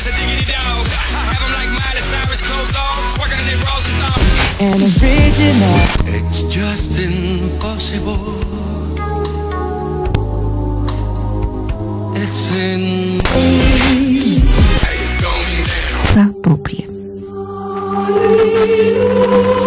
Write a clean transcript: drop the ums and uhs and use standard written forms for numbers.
a diggity dog. I have them like Miley Cyrus, clothes off, twerking in their bras and thongs. And original. It's just impossible. It's in. Hey, it's going down. Appropriate.